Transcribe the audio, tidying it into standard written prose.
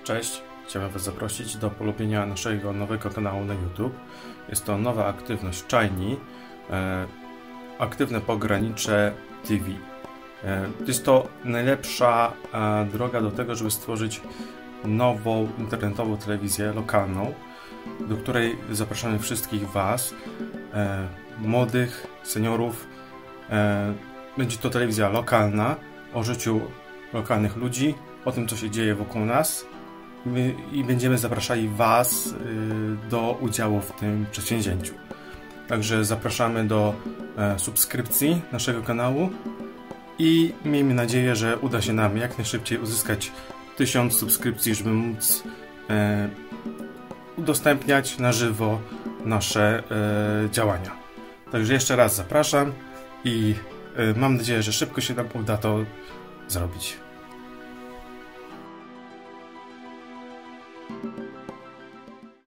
Cześć, chciałem Was zaprosić do polubienia naszego nowego kanału na YouTube. Jest to nowa aktywność Shiny, Aktywne Pogranicze TV. Jest to najlepsza droga do tego, żeby stworzyć nową internetową telewizję lokalną, do której zapraszamy wszystkich Was, młodych, seniorów. Będzie to telewizja lokalna, o życiu lokalnych ludzi, o tym, co się dzieje wokół nas, i będziemy zapraszali Was do udziału w tym przedsięwzięciu. Także zapraszamy do subskrypcji naszego kanału i miejmy nadzieję, że uda się nam jak najszybciej uzyskać 1000 subskrypcji, żeby móc udostępniać na żywo nasze działania. Także jeszcze raz zapraszam i mam nadzieję, że szybko się nam uda to zrobić.